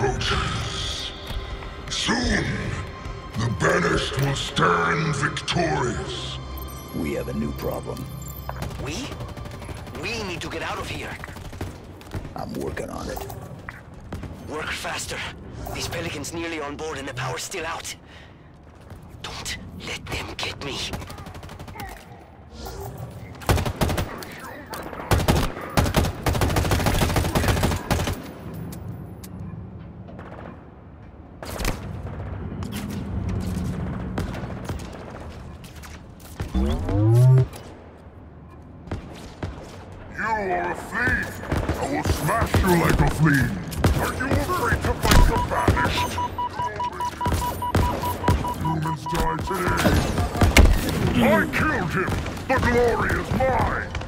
approaches. Soon, the banished will stand victorious. We have a new problem. We? We need to get out of here. I'm working on it. Work faster. These Pelicans nearly on board and the power's still out. Don't let them get me. You're a flea. I will smash you like a flea. Are you afraid to fight the banished? Humans die today. I killed him. The glory is mine.